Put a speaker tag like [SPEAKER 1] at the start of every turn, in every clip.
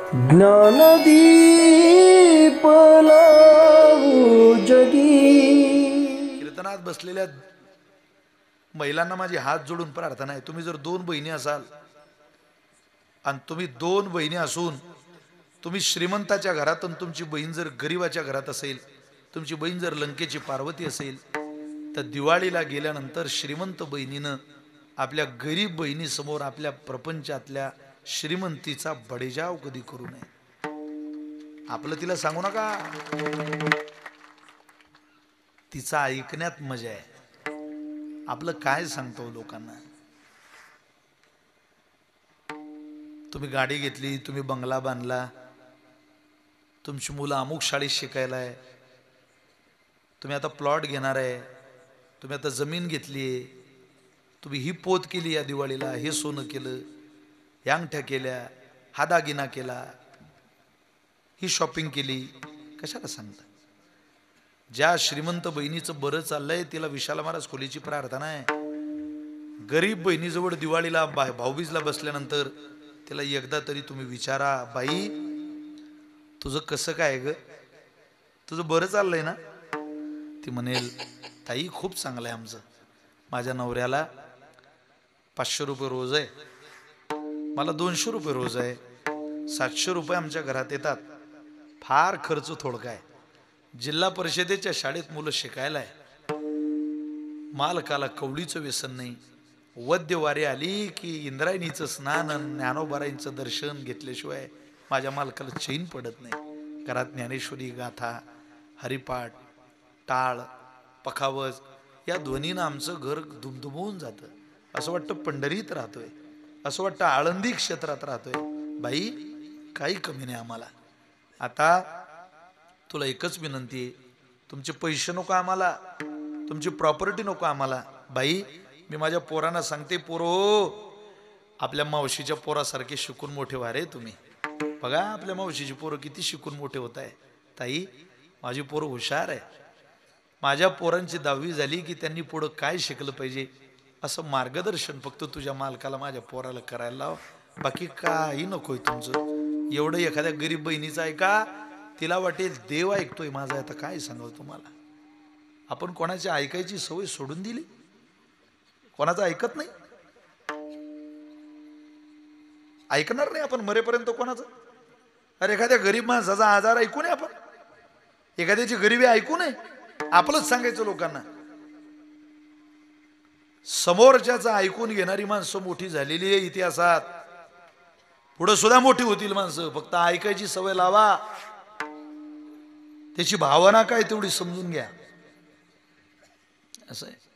[SPEAKER 1] ज्ञानदीप लावू जगी।
[SPEAKER 2] कीर्तनात बसलेल्या महिलांना माझी हात जोडून प्रार्थना आहे, तुम्ही जर दोन बहिणी असाल आणि तुम्ही दोन बहिणी असून तुम्ही श्रीमंताच्या घरात आणि तुमची बहीण जर गरीबाच्या घरात असेल, तुमची बहीण जर लंकेची पार्वती असेल, तर दिवाळीला गेल्यानंतर श्रीमंत बहिणीनं आपल्या गरीब बहिणीसमोर आपल्या प्रपंचातल्या श्रीमंतीचा बडेजाव कधी करू नये. आपलं तिला सांगू नका, तिचा ऐकण्यात मजा आहे. आपलं काय सांगतो लोकांना. तुम्ही गाडी घेतली, तुम्ही बंगला बांधला, तुमची मुलं अमुक शाळेत शिकायला आहे, तुम्ही आता प्लॉट घेणार आहे, तुम्ही आता जमीन घेतली आहे, तुम्ही ही पोत केली या दिवाळीला, हे सोनं केलं, ह्या अंगठ्या केल्या, हा दागिना केला, ही शॉपिंग केली, कशाला सांगता. ज्या श्रीमंत बहिणीचं बरं चाललंय तिला विशाल महाराज खोलीची प्रार्थना आहे. गरीब बहिणीजवळ दिवाळीला भाऊबीजला बसल्यानंतर तिला एकदा तरी तुम्ही विचारा, बाई तुझं कसं काय ग, तुझं बरं चाललंय ना. ती म्हणेल, ताई खूप चांगलं आहे आमचं, माझ्या नवऱ्याला 500 रुपये रोज आहे, मला 200 रुपये रोज आहे, 700 रुपये आमच्या घरात येतात, फार खर्च थोडका आहे, जिल्हा परिषदेच्या शाळेत मुलं शिकायला आहे, मालकाला कवडीचं व्यसन नाही, वद्यवारी आली की इंद्रायणीचं स्नान ज्ञानोबाराईंचं दर्शन घेतल्याशिवाय माझ्या मालकाला चैन पडत नाही, घरात ज्ञानेश्वरी गाथा, हरिपाठ, टाळ, पखावज या ध्वनीनं आमचं घर दुमदुमवून जातं, असं वाटतं पंढरीत राहतोय, असं वाटतं आळंदी क्षेत्रात राहतोय. बाई काही कमी नाही आम्हाला. आता तुला एकच विनंती आहे, तुमचे पैसे नको आम्हाला, तुमची प्रॉपर्टी नको आम्हाला. बाई मी माझ्या पोरांना सांगते, पोरो आपल्या मावशीच्या पोरासारखे शिकून मोठे व्हा रे तुम्ही. बघा आपल्या मावशीची पोरं किती शिकून मोठे होत आहे. ताई माझी पोरं हुशार आहे, माझ्या पोरांची 10वी झाली की त्यांनी पुढं काय शिकलं पाहिजे असं मार्गदर्शन फक्त तुझ्या मालकाला माझ्या पोराला करायला लाव, बाकी काही नकोय तुमचं. एवढं एखाद्या गरीब बहिणीचं ऐका, तिला वाटेल देव ऐकतोय माझा. आता काय सांगावं तुम्हाला, आपण कोणाची ऐकायची सवय सोडून दिली, कोणाचं ऐकत नाही, ऐकणार नाही आपण मरेपर्यंत कोणाचं. अरे एखाद्या गरीब माणसाचा आजार ऐकू नये आपण, एखाद्याची गरिबी ऐकू नये, आपलंच सांगायचं लोकांना. समोरच्याचं ऐकून घेणारी माणसं मोठी झालेली आहे इतिहासात, पुढे सुद्धा मोठी होतील माणसं. फक्त ऐकायची सवय लावा, त्याची भावना काय तेवढी समजून घ्या, असं आहे.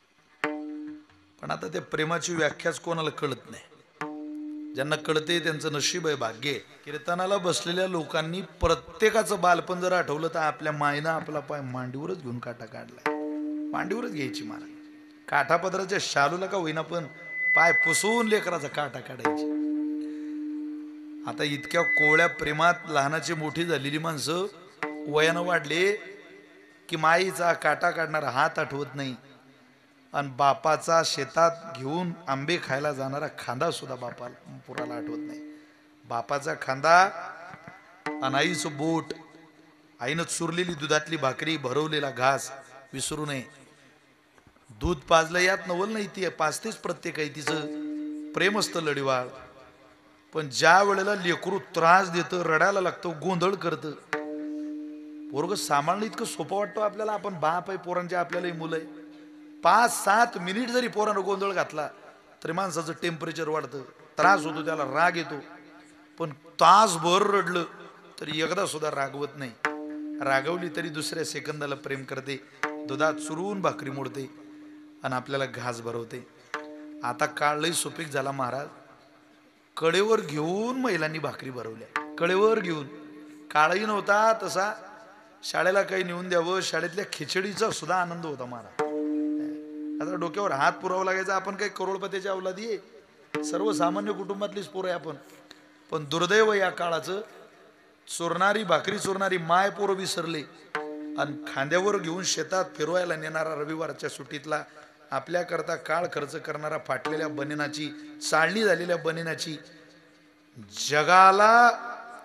[SPEAKER 2] पण आता त्या प्रेमाची व्याख्याच कोणाला कळत नाही. ज्यांना कळते त्यांचं नशीब आहे, भाग्य आहे. कीर्तनाला बसलेल्या लोकांनी प्रत्येकाचं बालपण जर आठवलं तर आपल्या मायनं आपला पाय मांडीवरच घेऊन काटा काढलाय, मांडीवरच घ्यायची महाराज. काठापदराच्या शालूला का होईना पण पाय पुसून लेकराचा काटा काढायची. आता इतक्या कोवळ्या प्रेमात लहानाची मोठी झालेली माणसं वयानं वाढले की माईचा काटा काढणारा हात आठवत नाही, आणि बापाचा शेतात घेऊन आंबे खायला जाणारा खांदा सुद्धा बापाला पुराला आठवत नाही. बापाचा खांदा आणि आईचं बोट, आईनं चुरलेली दुधातली भाकरी, भरवलेला घास विसरू नये. दूध पाजलं यात नवल नाही, ती पाजतेच प्रत्येक आहे, तिचं प्रेम असतं लढीवाळ. पण ज्या वेळेला लेकरू त्रास देतं, रडायला लागतं, गोंधळ करतं, पोरग सांभाळणं इतकं सोपं वाटतं आपल्याला. आपण बाप आहे, पोरांच्या आपल्यालाही मुलं आहे. 5-7 मिनिट जरी पोरानं गोंधळ घातला तरी माणसाचं टेम्परेचर वाढतं, त्रास होतो, त्याला राग येतो. पण तासभर रडलं तरी एकदा सुद्धा रागवत नाही. रागवली तरी दुसऱ्या सेकंदाला प्रेम करते, दुधात चुरून भाकरी मोडते आणि आपल्याला घास भरवते. आता काळ लई सुपीक झाला महाराज, कडेवर घेऊन महिलांनी भाकरी भरवल्या, कडेवर घेऊन. काळही नव्हता तसा, शाळेला काही नेऊन द्यावं, शाळेतल्या खिचडीचा सुद्धा आनंद होता महाराज. आता डोक्यावर हात पुरावा लागायचा, आपण काही करोडपतीची अवलादी आहे, सर्वसामान्य कुटुंबातलीच पोरं आहे आपण. पण दुर्दैव या काळाचं, चोरणारी भाकरी चोरणारी माय पोरं विसरले, आणि खांद्यावर घेऊन शेतात फिरवायला नेणारा रविवारच्या सुट्टीतला आपल्याकरता काळ खर्च करणारा फाटलेल्या बनिनाची, चाळणी झालेल्या बनिनाची, जगाला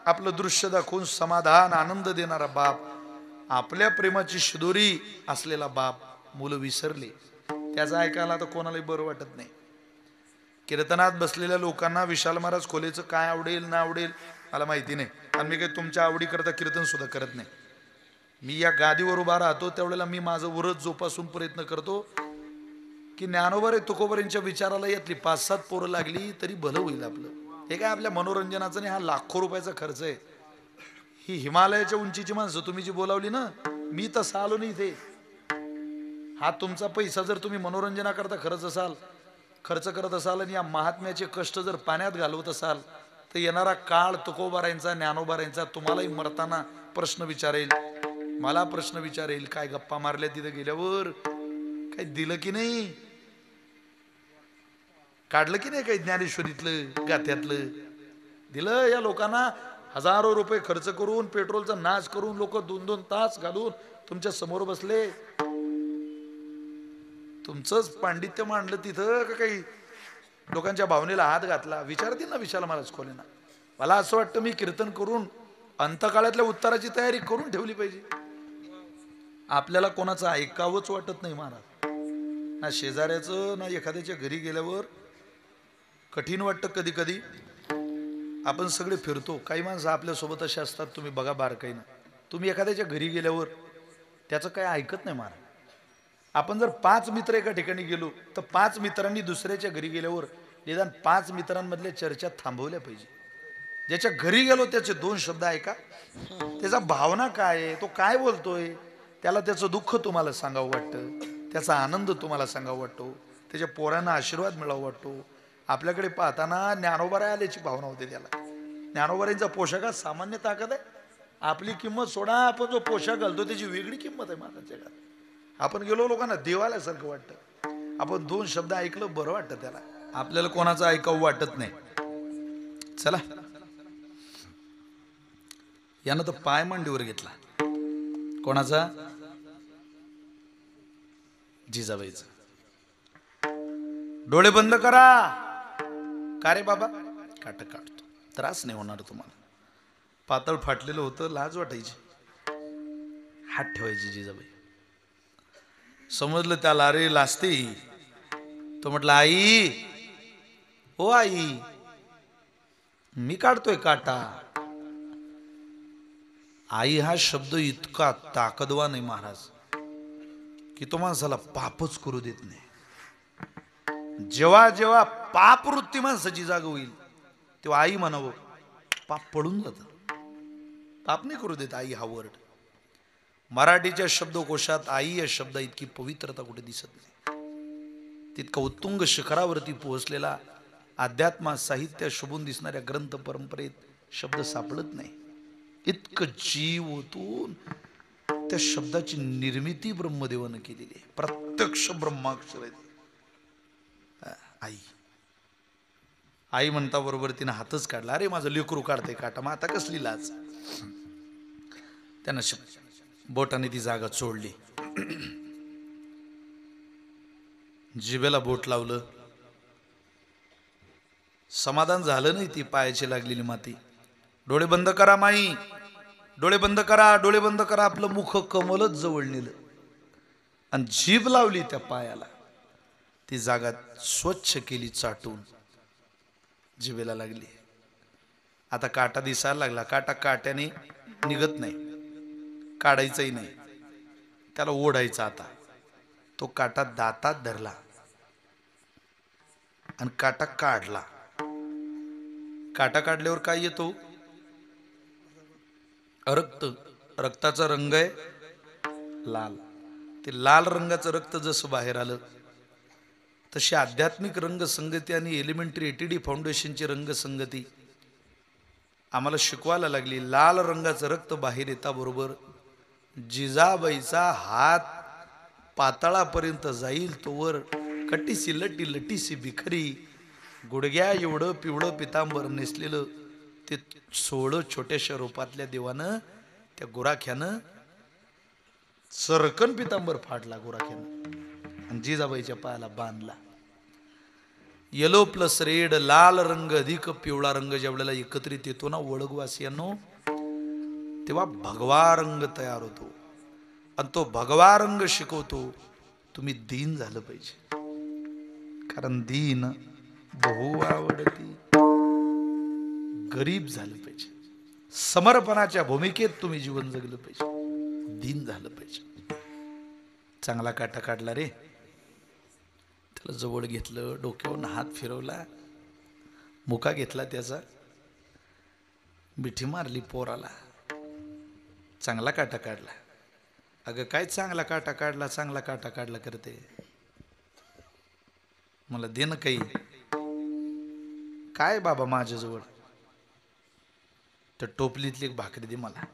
[SPEAKER 2] आपलं दृश्य दाखवून समाधान आनंद देणारा बाप, आपल्या प्रेमाची शिदोरी असलेला बाप मुलं विसरले. त्याचं ऐकायला तर कोणालाही बरं वाटत नाही. कीर्तनात बसलेल्या लोकांना विशाल महाराज खोलेचं काय आवडेल ना आवडेल मला माहिती नाही, आणि मी काही तुमच्या आवडी करता कीर्तन सुद्धा करत नाही. मी या गादीवर उभा राहतो त्यावेळेला मी माझं व्रत जोपासून प्रयत्न करतो की ज्ञानोबा रे तुकोबारांच्या विचाराला यातली 5-7 पोरं लागली तरी भलं होईल आपलं. हे काय आपल्या मनोरंजनाचं नाही, हा लाखो रुपयाचा खर्च आहे. ही हिमालयाच्या उंचीची माणसं तुम्ही जी बोलावली ना, मी तसं आलो नाही इथे. हा तुमचा पैसा जर तुम्ही मनोरंजनाकरता खर्च करत असाल आणि या महात्म्याचे कष्ट जर पाण्यात घालवत असाल तर येणारा काळ तुकोबारांचा ज्ञानोबारांचा तुम्हालाही मरताना प्रश्न विचारेल, मला प्रश्न विचारेल. काय गप्पा मारल्या तिथे गेल्यावर, काही दिलं की नाही, काढलं की नाही काही ज्ञानेश्वरीतलं गाथ्यातलं दिलं. या लोकांना हजारो रुपये खर्च करून पेट्रोलचा नाश करून लोक 2-2 तास घालून तुमच्या समोर बसले. तुमचंच पांडित्य मांडलं तिथं का काही लोकांच्या भावनेला हात घातला? विचारतील ना विशाल महाराज खोलेना. मला असं वाटतं मी कीर्तन करून अंतकाळातल्या उत्तराची तयारी करून ठेवली पाहिजे. आपल्याला कोणाचं ऐकावंच वाटत नाही महाराज, ना शेजाऱ्याचं ना एखाद्याच्या घरी गेल्यावर. कठीण वाटतं कधी कधी. आपण सगळे फिरतो, काही माणसं आपल्यासोबत असे असतात, तुम्ही बघा बारकाईनं. तुम्ही एखाद्याच्या घरी गेल्यावर त्याचं काय ऐकत नाही महाराज. आपण जर 5 मित्र एका ठिकाणी गेलो तर 5 मित्रांनी दुसऱ्याच्या घरी गेल्यावर निदान 5 मित्रांमधल्या चर्चा थांबवल्या पाहिजे. ज्याच्या घरी गेलो त्याचे 2 शब्द ऐका, त्याचा भावना काय आहे, तो काय बोलतोय, त्याला त्याचं दुःख तुम्हाला सांगावं वाटतं, त्याचा आनंद तुम्हाला सांगावा वाटतो, त्याच्या पोरांना आशीर्वाद मिळावा वाटतो. आपल्याकडे पाहताना ज्ञानोबा आल्याची भावना होते त्याला. ज्ञानोबारांचा पोशाखात सामान्य ताकद आहे. आपली किंमत सोडा, आपण जो पोशाख घालतो त्याची वेगळी किंमत आहे माझ्या जगात. आपण गेलो लोकांना देवाल्यासारखं वाटतं. आपण 2 शब्द ऐकलं बरं वाटतं त्याला. आपल्याला कोणाचं ऐकावं वाटत नाही. चला, यानं तर पाय मांडीवर घेतला. कोणाचा? जिजाबाईचा. डोळे बंद करा. का रे बाबा? काट काढतो, त्रास नाही होणार तुम्हाला. पातळ फाटलेलं होतं, लाज वाटायची. हात ठेवायची जिजाबाई. समजलं त्याला, अरे लाजते. तो म्हटलं, आई ओ आई, मी काढतोय काटा. आई हा शब्द इतका ताकदवान आहे महाराज की तो माणसाला पापच करू देत नाही. जेव्हा जेव्हा पाप वृत्ती माणसाची जाग होईल तेव्हा आई म्हणावं, पाप पडून जात. पाप नाही करू देत आई हा वर्ड. मराठीच्या शब्दकोशात आई या शब्दा इतकी पवित्रता कुठे दिसत नाही. तितका उत्तुंग शिखरावरती पोहोचलेला अध्यात्म साहित्य शोभून दिसणाऱ्या ग्रंथ परंपरेत शब्द सापडत नाही. इतकं जीव ओतून त्या शब्दाची निर्मिती ब्रह्मदेवानं केलेली आहे. प्रत्यक्ष ब्रह्माक्षर आहे आई. आई म्हणता बरोबर तिनं हातच काढला. अरे माझं लेकरू काढते काटा, मग आता कसली लाज. त्यानं बोटाने ती जागा चोळली. जिभेला बोट लावलं. समाधान झालं नाही. ती पायाची लागलेली माती. डोळे बंद करा माई, डोळे बंद करा, डोळे बंद करा. आपलं मुख कमलच जवळ नेलं आणि जीभ लावली त्या पायाला. ती जागा स्वच्छ केली चाटून. जिभेला लागली. आता काटा दिसायला लागला. काटा काट्याने निघत नाही, काढायचाही नाही, त्याला ओढायचा. आता तो काटा दातात धरला आणि काटा काढला. काटा काढल्यावर काय येतो? रक्त. रक्ताचा रंग आहे लाल. ते लाल रंगाचं रक्त जसं बाहेर आलं तशी आध्यात्मिक रंगसंगती आणि एलिमेंटरी ATD फाउंडेशनची रंगसंगती आम्हाला शिकवायला लागली. लाल रंगाचं रक्त बाहेर येता बरोबर जिजाबाईचा हात पाताळापर्यंत जाईल तोवर कटीसी लटी लटीसी बिखरी गुडघ्या एवढं पिवळं पितांबर नेसलेलं ते सोळं छोट्याशा रूपातल्या देवानं त्या गुराख्यानं सरकन पितांबर फाडला गुराख्यानं आणि जिजाबाईच्या पायाला बांधला. येलो प्लस रेड, लाल रंग अधिक पिवळा रंग ज्या वेळेला एकत्रित येतो ना ओळखवासियांनो, तेव्हा भगवा रंग तयार होतो. आणि तो भगवा रंग शिकवतो तुम्ही दीन झालं पाहिजे. कारण दीन बहु आवडती. गरीब झालं पाहिजे. समर्पणाच्या भूमिकेत तुम्ही जीवन जगलं पाहिजे. दीन झालं पाहिजे. चांगला काटा काढला रे, त्याला जवळ घेतलं, डोक्यावरून हात फिरवला, मुका घेतला त्याचा, मिठी मारली पोराला, चांगला काटा काढला. अगं काय चांगला काटा काढला, चांगला काटा काढला करते, मला दे ना काही. काय बाबा माझ्याजवळ, तर टोपलीतली एक भाकरी दे मला.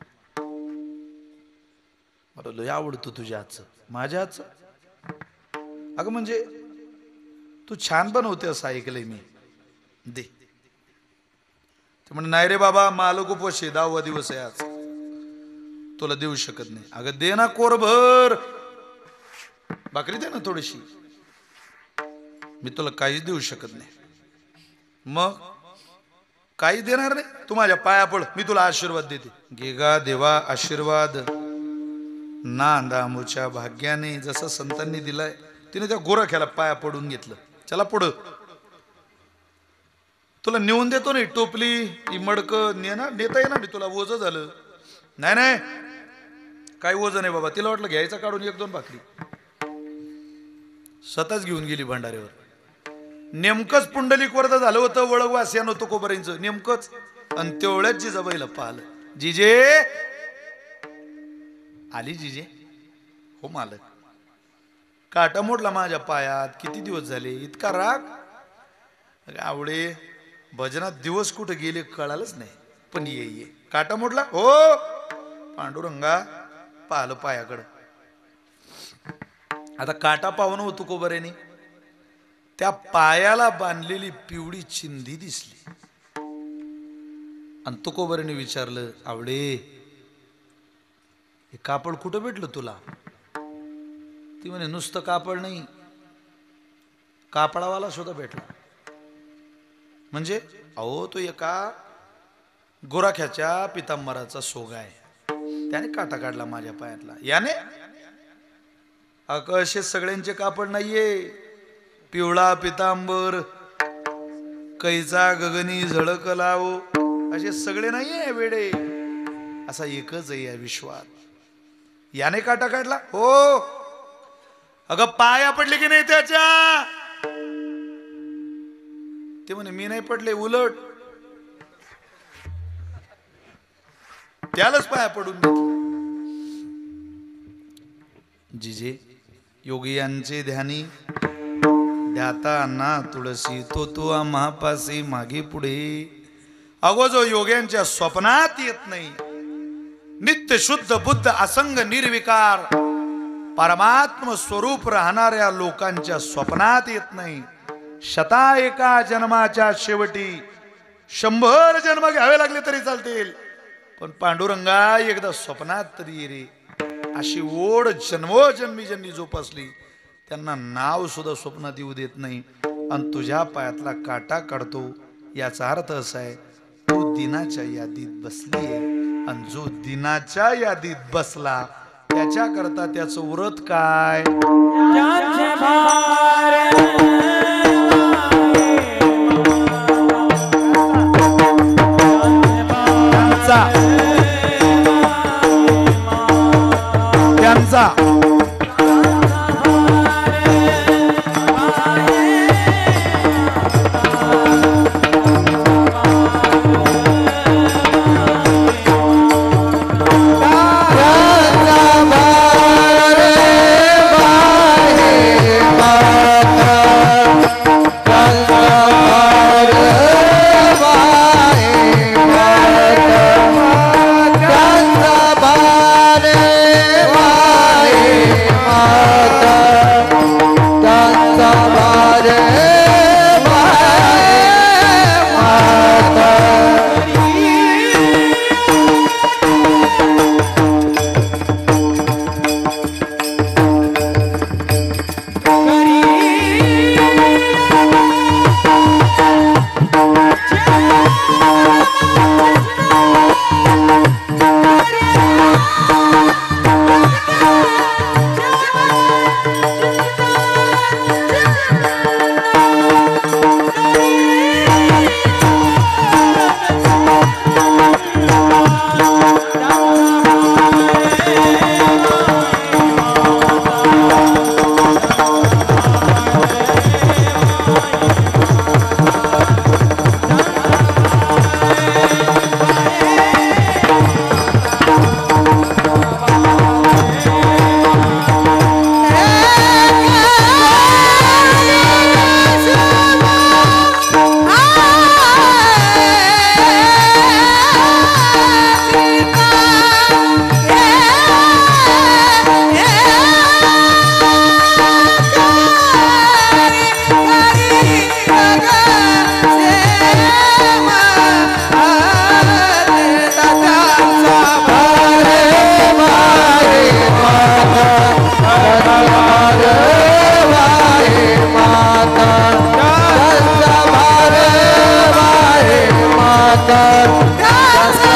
[SPEAKER 2] मला लय आवडतो तुझ्या हातचं. माझ्या हातचं? अगं म्हणजे तू छान बनवते असं ऐकलंय मी, दे. ते म्हणे नाही रे बाबा, मालक उपवास आहे, 10वा दिवस आहे आज, तुला देऊ शकत नाही. अगं दे ना कोरभर भाकरी, दे ना थोडीशी, मी तुला काहीच देऊ शकत नाही. मग काही देणार नाही? तू माझ्या पाया पड, मी तुला आशीर्वाद देते. घे गा देवा आशीर्वाद. नांदामुच्या भाग्याने जसं संतांनी दिलाय, तिने त्या गोरख्याला पाया पडून घेतलं. चला पुढं, तुला नेऊन देतो नाही टोपली मडक, नेता येणार नाही तुला, ओझं झालं. नाही नाही काही ओझं नाही बाबा. तिला वाटलं घ्यायचा काढून 1-2 भाकरी, स्वतःच घेऊन गेली भंडाऱ्यावर. नेमकंच पुंडलिक वर्ध झालं होतं वळगवासियान होतं कोबऱ्यांचं नेमकंच. आणि तेवढ्याच जिजाबाईला पाहिलं. जिजे आली. जिजे हो मालक. काटा मोडला माझ्या पायात, किती दिवस झाले, इतका राग. आवडे भजनात दिवस कुठे गेले कळालंच नाही, पण ये काटा मोडला हो. पांडुरंगा पाहिलं पायाकडं. आता काटा पाहून होतो कोबऱ्याने, त्या पायाला बांधलेली पिवळी चिंधी दिसली. आणि तुकोबऱ्याने विचारलं, आवडे हे कापड कुठं भेटलं तुला? ती म्हणे नुसतं कापड नाही, कापडावाला सुद्धा भेटला. म्हणजे अहो तो एका गोराख्याच्या पितांबराचा सोगा आहे, त्याने काटा काढला माझ्या पायातला. याने असे सगळ्यांचे कापड नाहीये. पिवळा पितांबर, कैचा गगनी झळक लाव, असे सगळे नाहीये वेडे. असा एकच आहे या विश्वात. याने काटा काढला हो. अगं पाया पडले की नाही त्याच्या? ते म्हणे मी नाही पडले, उलट त्यालाच पाया पडून घेतलं. जिजे योगी यांचे ध्यानी ध्याता ना तुळसी, तो आम्हा पासी मागे पुढे. अगो जो योग्यांच्या स्वप्नात येत नाही, नित्य शुद्ध बुद्ध असंग निर्विकार परमात्म स्वरूप राहणाऱ्या लोकांच्या स्वप्नात येत नाही. शता एका जन्माच्या शेवटी 100 जन्म घ्यावे लागले तरी चालतील, पण पांडुरंगा एकदा स्वप्नात तरी ये रे. अशी ओढ जन्मोजन्मी ज्यांनी जोपासली त्यांना नाव सुद्धा स्वप्नात येऊ देत नाही. आणि तुझ्या पायातला काटा काढतो याचा अर्थ असा आहे, तू दिनाच्या यादीत बसली आहे. आणि जो दिनाच्या यादीत बसला त्याच्याकरता त्याचं व्रत काय? त्यांचा
[SPEAKER 1] भार त्याचा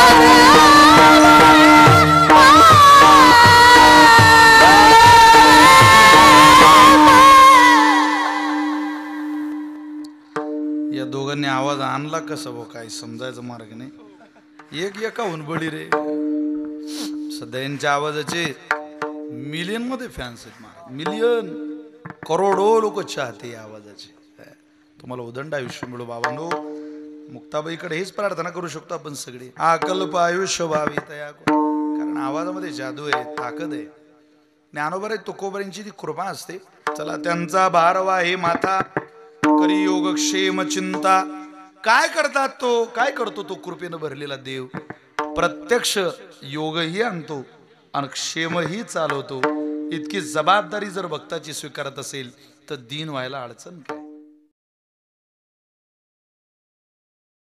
[SPEAKER 2] या दोघांनी आवाज आणला कसा भाऊ काही समजायचं मार्ग नाही. एक एका हुनबळी रे. सध्या यांच्या आवाजाचे मिलियन मध्ये फॅन्स आहेत महाराज. मिलियन करोडो लोक चाहते या आवाजाचे. तुम्हाला उदंड आयुष्य मिळो बाबांनो. मुक्ताबाईकडे हेच प्रार्थना करू शकतो आपण सगळे. अकल्प आयुष्य व्हावी तया. कारण आवाजामध्ये जादू आहे, ताकद आहे. ज्ञानोबर आहे तुकोबरांची ती कृपा असते. चला त्यांचा भारवा हे माथा करी योग क्षेम चिंता. काय करतात तो, काय करतो तो कृपेनं भरलेला देव. प्रत्यक्ष योगही आणतो आणि क्षेमही चालवतो. इतकी जबाबदारी जर भक्ताची स्वीकारत असेल तर दीन व्हायला अडचण काय.